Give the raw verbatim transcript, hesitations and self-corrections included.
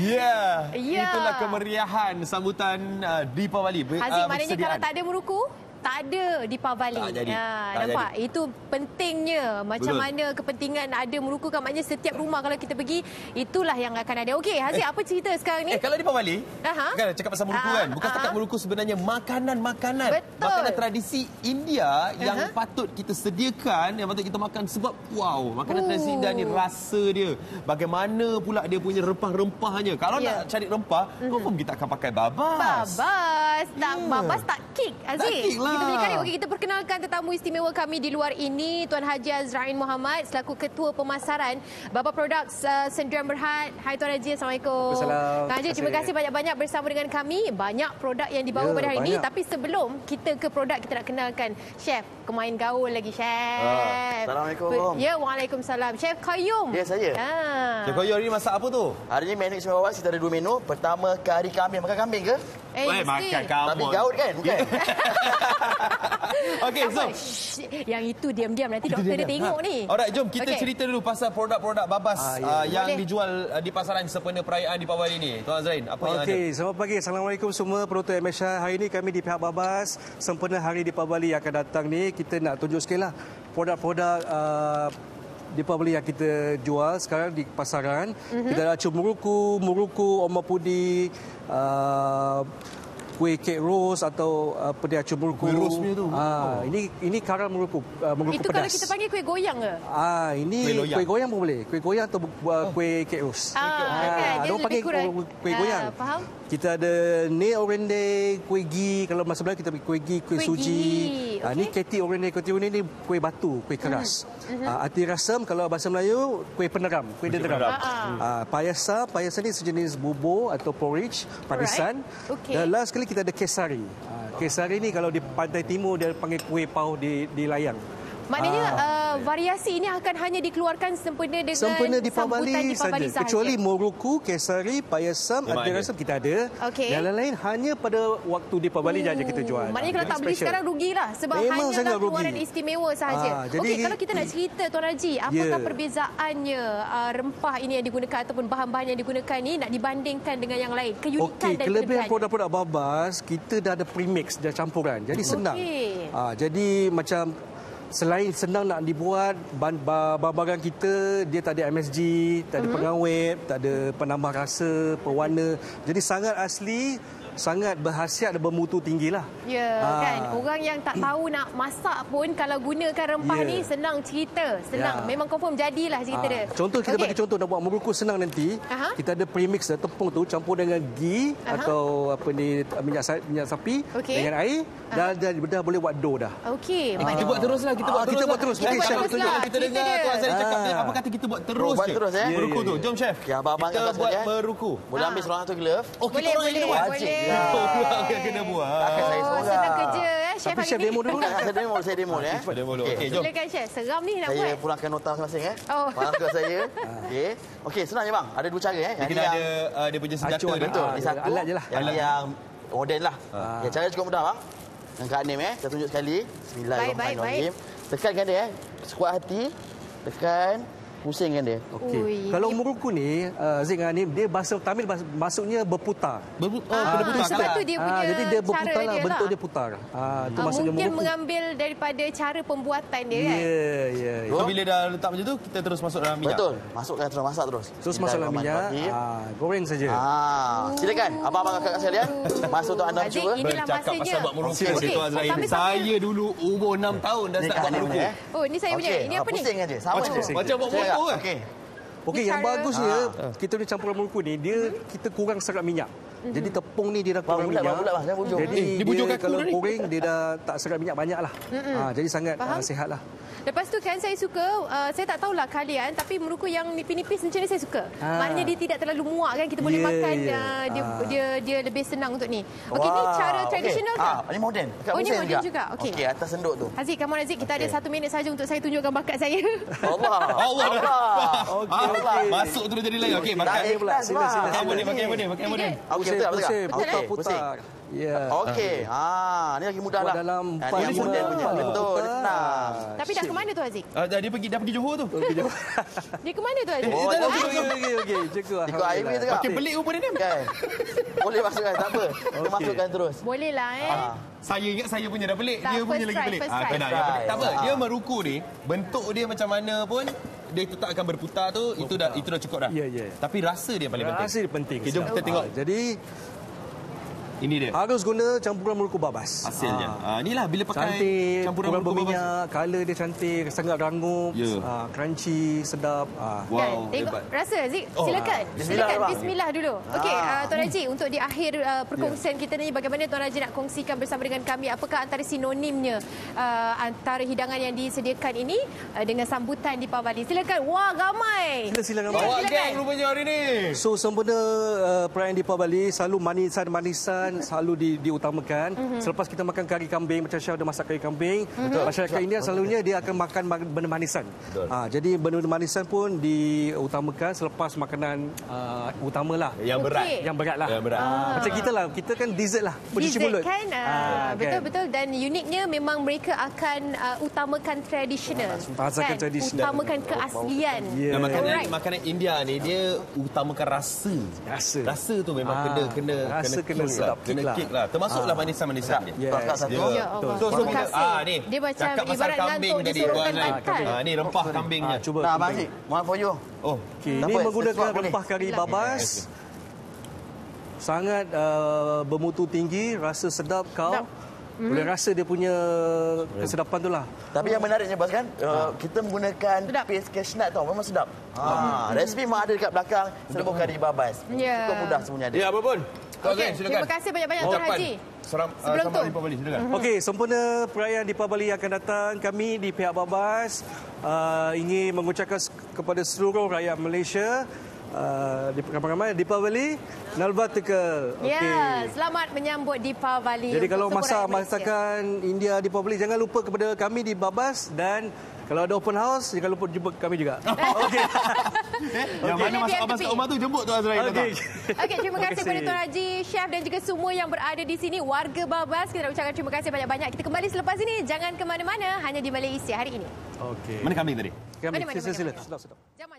Ya, yeah. Itulah kemeriahan sambutan uh, Deepawali. Haziq, uh, maknanya kalau tak ada meruku, tak ada Deepawali. Tak jadi. Ya, tak nampak? jadi. Itu pentingnya. Macam Betul. mana kepentingan ada meruku kan, maknanya setiap rumah kalau kita pergi, itulah yang akan ada. Okey, Haziq, Eh. apa cerita sekarang ni? Eh, kalau Deepawali, Aha. kan cakap pasal meruku Aha. kan. Bukan setakat Aha. meruku, sebenarnya makanan-makanan. Betul. Makanan tradisi India yang Aha. patut kita sediakan, yang patut kita makan sebab wow, makanan Oh. tradisi India ni rasa dia. Bagaimana pula dia punya rempah-rempahnya. Kalau Ya. nak cari rempah, Mhm. confirm kita akan pakai babas. Babas. Tak, Ya. babas tak kick, Aziz. Tak kick lah. Kita punya kali. Okey, kita perkenalkan tetamu istimewa kami di luar ini, Tuan Haji Azrain Muhammad selaku Ketua Pemasaran Baba Products uh, Sendirian Berhad. Hai Tuan Haji, Assalamualaikum. Assalamualaikum. Tuan Haji, terima kasih banyak-banyak bersama dengan kami. Banyak produk yang dibawa Ya, pada hari ini. banyak. Tapi sebelum kita ke produk, kita nak kenalkan Chef. Kemain gaul lagi, Chef. Ah, Assalamualaikum. Ya, Waalaikumsalam. Chef Qayyum. Ya, saya. Ah. Cik Koyo, hari ni masak apa tu? Hari ni menu istimewa kita ada dua menu. Pertama, kari kambing. Makan kambing ke? Eh, Eh, mesti. makan kamu. Kambing gaut kan? Bukan? Okey, so Apa? Shh, yang itu diam-diam nanti doktor dia tengok ni. Alright, jom kita Okey. cerita dulu pasal produk-produk babas Ah, ya. uh, yang Boleh. dijual uh, di pasaran sempena perayaan Deepawali ni. Tuan Azrain, apa yang ada? Okey, selamat pagi. Assalamualaikum semua penonton M S H. Hari ini kami di pihak Babas, sempena hari Deepawali yang akan datang ni, kita nak tunjuk sikit lah produk-produk uh, Deepawali yang kita jual sekarang di pasaran. Mm-hmm. Kita ada muruku, muruku, omah pudi, uh, kuih kek ros atau apa dia acur muruku. Kuih ros punya tu. Ah, Oh. ini ini karam muruku, uh, muruku Itu pedas. kalau kita panggil kuih goyang ke? Ah, ini Kuih loyang. kuih goyang pun boleh. Kuih goyang atau uh, kuih kek ros. Ah, kan. Dia orang lebih panggil kurang. kuih Ah, goyang. faham? Kita ada ni orende, kuih gi. Kalau masa belakang kita bagi kuih gi, kuih Kuih suji. gi, Ah, ni okey. keti orende, keti orende ni kuih batu, kuih keras. Ah, ati rasam kalau bahasa Melayu kuih peneram, kuih dederam. peneram. Ah, payasa, payasa ni sejenis bubur atau porridge, parisan. Okey. Dan last sekali kita ada kesari. Ah, kesari ni kalau di pantai timur dia panggil kuih pau di di layang. Maknanya Ah, uh, variasi ini akan hanya dikeluarkan sempena dengan Sempena sambutan Deepawali Deepawali saja. Kecuali muruku, kesari, payasam, Memang ati ada. rasam kita ada. Okey. Yang lain-lain hanya pada waktu Deepawali saja kita jual. Maknanya kalau Jadi tak beli special. sekarang rugilah sebab Memang hanyalah sangat rugi. keluaran istimewa sahaja. Ah, jadi- Okey, kalau kita nak cerita Tuan Haji, apakah Ya. perbezaannya uh, rempah ini yang digunakan ataupun bahan-bahan yang digunakan ni nak dibandingkan dengan yang lain? Keunikan Okey, dan kelebihan kelebihan. produk-produk Babas, kita dah ada premix, dah campuran. Jadi senang. Okey. Ah, jadi macam selain senang nak dibuat, bahan- ba- bahan-bahan kita dia tak ada M S G, tak ada pengawet, tak ada penambah rasa, pewarna. Jadi sangat asli, sangat berkhasiat dan bermutu tinggi lah. Ya, Ah. kan. Orang yang tak tahu nak masak pun kalau gunakan rempah Ya. ni senang cerita. Senang. Ya. Memang confirm jadilah cerita Ah, dia. contoh kita Okey. bagi contoh nak buat muruku senang nanti. Aha. Kita ada premix dah tepung tu campur dengan ghee Aha. atau apa ni minyak sa- minyak sapi Okey. dengan air dah, dah dah boleh buat dough dah. Okey. Eh, kita maknanya- buat teruslah, kita buat Ah, terus. kita buat terus. Kita Okey, buat chef terus tunjuk. lah. Kita Cerita dengar dia. Tuan Azrain cakap Ah. apa kata kita buat terus Oh, buat je. terus, eh? Meruku Ya, tu. ya, ya. Jom chef. Okey, abang Kita angkat buat saja, eh. meruku. Boleh ambil seorang satu glove? Oh, kita Boleh, orang yang boleh, kena buat. Wajib. boleh. Ya. Kita orang yang kena buat. Takkan saya Oh, seorang. senang kerja eh, chef Tapi hari chef ni. demo dulu. Saya demo, saya demo ya. Demo dulu. Okey, Okey, jom. Silakan chef. Seram ni nak Saya buat. pulangkan nota masing-masing eh. Oh. Faham ke saya? Okey. Okey, senang je bang. Ada dua cara eh. Dia kena ada uh, dia punya senjata Acuan, dia. Betul, Ah, ni dia satu. alat je lah. Yang ni Alat. yang moden lah. Ah. Okay, cara cukup mudah bang. Angkat Anim eh. Saya tunjuk sekali. Bismillahirrahmanirrahim. Tekankan dia eh. Sekuat hati. Tekan. Pusingkan dia. Okey. Ui, Kalau dia- muruku ni, uh, Zik dengan Anim, dia bahasa Tamil bahasa, maksudnya berputar. Berbu- oh, Ah, kena putar sebab kan? tu dia punya Ah, jadi dia berputar cara lah, dia bentuk lah. dia putar. Ah, itu Ah, maksudnya mungkin muruku. mengambil daripada cara pembuatan dia Ya, kan. ya, ya. So bila dah letak macam tu, kita terus masuk dalam minyak. Betul. Masukkan terus masak terus. Terus masuk dalam minyak, Bismillahirrahmanirrahim. ah, goreng saja. Ah, silakan abang-abang kakak sekalian. Masuk untuk anda Adik, cuba. inilah Bercakap masanya. pasal buat meruku Okey, ni Tuan Azrain. sambil- Saya dulu umur enam tahun dah Ni start kat buat Anim meruku. ni, eh. Oh, ni saya punya. Okey, Ini ah, apa ni? pusing aja. Sama Macam je. macam buat Saya- motor kan? Okey. Okey, Ni yang cara- bagusnya Ah. kita ni campuran muruku ni dia kita kurang serap minyak. Jadi tepung ni dia dah Bang, kurang bulat, minyak. bang, bulat, bang. Saya bujung. Jadi Eh, dia bujung dia kaku kalau dah ni. goreng dia dah tak serap minyak banyak lah. Ah, jadi sangat Faham? ah, sihat lah. Lepas tu kan saya suka, uh, saya tak tahulah kalian, tapi meruku yang nipis-nipis macam ni saya suka. Ah. Maknanya dia tidak terlalu muak kan, kita boleh Ya, makan, ya. uh, dia, Ah. dia dia lebih senang untuk ni. Okey, ni Wah, cara okey. tradisional ke? Ah, ini moden. Dekat Oh, ini pusing moden juga. Okey. Okey, atas senduk tu. Haziq, come on Haziq, kita ada Okey. satu minit saja untuk saya tunjukkan bakat saya. Allah. Allah. Allah. Okey, Ah, okey. Masuk terus jadi lain. Okey, Tak makan. ikhlas, Sila, bang. sila, Pakai sila. moden, pakai moden, pakai moden. Okey, pusing, betul, betul. pusing, Betul, putar, eh? putar. Ya. Okey. Ha, ni lagi mudah Buat lah. dalam Ha, empat, ni yang lima, mudah punya. empat, Betul, putar. dia senang. Tapi dah ke mana tu Haziq? Ah, dia pergi dah pergi Johor tu. Dia ke mana tu Haziq? Oh, Dia dah Okey, okey, okey, okey. Cukup. Ikut air punya tu. Makin pelik rupa dia ni. Kan? Boleh masukkan, tak apa. Kita Okey. masukkan terus. Boleh lah eh. Ha. Saya ingat saya punya dah pelik. Tak, Dia punya first lagi try, pelik. first Ah, try. kena. First Yang try. pelik. Tak apa. Ah. Dia meruku ni, bentuk dia macam mana pun dia tetap akan berputar tu, itu dah itu dah cukup dah. Ya, ya. Tapi rasa dia paling penting. Rasa dia penting. Okay, jom kita tengok. Ah, Jadi Ini dia. harus guna campuran muruku babas. Hasilnya. Ah. Ah, inilah bila pakai Cantik, campuran kurang muruku babas. berminyak, color dia cantik, sangat rangup, Ya. ah, crunchy, sedap. Ah. Wow, Kan? Tengok hebat. rasa Haziq. Oh, Silakan. ah. Bismillah, Silakan bang. bismillah dulu. Okey, Ah. uh, Tuan Haji, untuk di akhir uh, perkongsian kita ni bagaimana Tuan Haji nak kongsikan bersama dengan kami apakah antara sinonimnya uh, antara hidangan yang disediakan ini uh, dengan sambutan Deepavali. Silakan. Wah, ramai. Sila silakan. Bawa Bawa silakan. geng rupanya hari ni. So sempena uh, perayaan Deepavali selalu manisan-manisan selalu di, diutamakan. Mm-hmm. Selepas kita makan kari kambing macam Syah dah masak kari kambing, mm-hmm. masyarakat India selalunya dia akan makan benda manisan. Ha, jadi benda manisan pun diutamakan selepas makanan uh, utamalah. Yang berat. Okey. Yang berat lah. Yang berat. Ah. Macam kita lah, kita kan dessert lah. Pencuci Dessert mulut. kan, uh, Ah, betul-betul dan uniknya memang mereka akan uh, utamakan tradisional. Utamakan tradisional. Utamakan keaslian. Ya. Dan makanan Alright. makanan India ni dia utamakan rasa. Rasa. Rasa tu memang Ah, kena kena rasa kena kick sedap, Kena kick lah. kick lah. Termasuklah manisan-manisan dia. Yes. Kakak satu. Ya. Ya Allah. So, so Terima kita, kasih. ah, ni, Dia macam cakap pasal ibarat kambing ngantuk tadi. disuruhkan Tuan Rai. makan. Ah, ni rempah kambingnya. Ah, cuba. Nah, Abang Haziq, mohon for you. Oh, Okay, Tak ini apa, menggunakan sesuap boleh. rempah kari Silakan. babas. Sangat uh, bermutu tinggi, rasa sedap kau. Sedap. Boleh rasa dia punya kesedapan tu lah. Tapi yang menariknya bos kan, uh, kita menggunakan Sedap. paste cashew tau, memang sedap. Ha, resipi memang ada dekat belakang, serba kari babas. Ya. Cukup mudah semuanya ada. ya apa pun. Tuan Okey, Rai, silakan. terima kasih banyak-banyak Tuan Ucapan Haji. Seram, uh, Sebelum selamat tu. Deepavali, silakan. Okey, sempena perayaan Deepavali yang akan datang, kami di pihak Babas uh, ingin mengucapkan kepada seluruh rakyat Malaysia uh, di ramai-ramai Deepavali Nalbatikal. Ya, selamat menyambut Deepavali. Jadi untuk kalau semua masak rakyat Malaysia. masakan India Deepavali, jangan lupa kepada kami di Babas dan kalau ada open house, jangan lupa jumpa kami juga. Okey. Yang mana Ada masuk di abang tepi. kat rumah tu jemput Tuan Azrael Okey. datang. Okey, terima kasih kepada Tuan Haji, Chef dan juga semua yang berada di sini. Warga Babas, kita nak ucapkan terima kasih banyak-banyak. Kita kembali selepas ini. Jangan ke mana-mana, hanya di Malaysia hari ini. Okey. Mana kambing tadi? Kami Mana, mana, sila mana, sila. mana. Sedap sedap. Jangan